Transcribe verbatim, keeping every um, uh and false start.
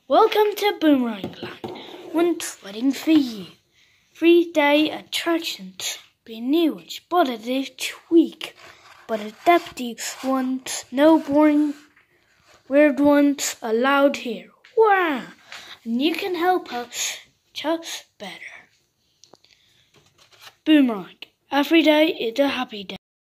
Welcome to Boomerang Land. One's waiting for you. Three-day attractions. Be new and spotted each week. But adaptive ones, no boring weird ones allowed here. Wow! And you can help us just better. Boomerang. Every day is a happy day.